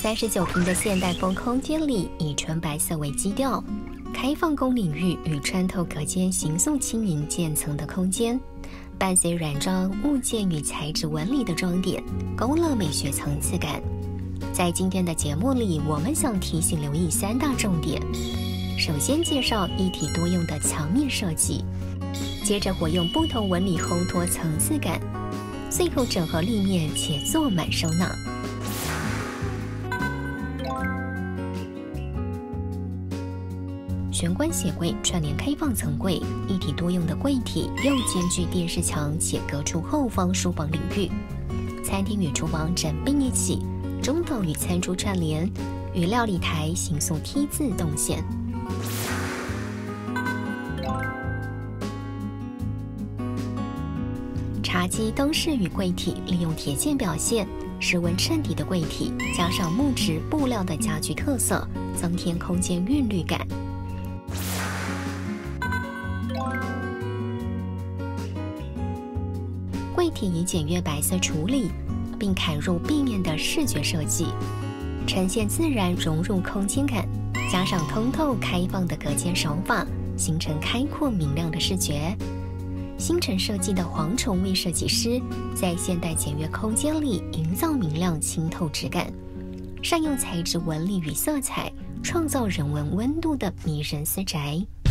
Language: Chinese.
39平的现代风空间里，以纯白色为基调，开放公领域与穿透隔间形塑轻盈渐层的空间，伴随软装物件与材质纹理的装点，勾勒美学层次感。在今天的节目里，我们想提醒留意3大重点。首先介绍一体多用的墙面设计，接着活用不同纹理烘托层次感，最后整合立面且坐满收纳。玄关鞋柜串联开放层柜，一体多用的柜体又兼具电视墙且隔出后方书房领域。餐厅与厨房整并一起，中岛与餐桌串联，与料理台形塑 T 字动线。茶几灯饰与柜体利用铁件表现，实纹衬底的柜体加上木质布料的家具特色，增添空间韵律感。柜体以简约白色处理，并砍入壁面的视觉设计，呈现自然融入空间感，加上通透开放的隔间手法，形成开阔明亮的视觉。星辰设计的黄崇卫设计师在现代简约空间里营造明亮清透质感，善用材质纹理与色彩，创造人文温度的迷人私宅。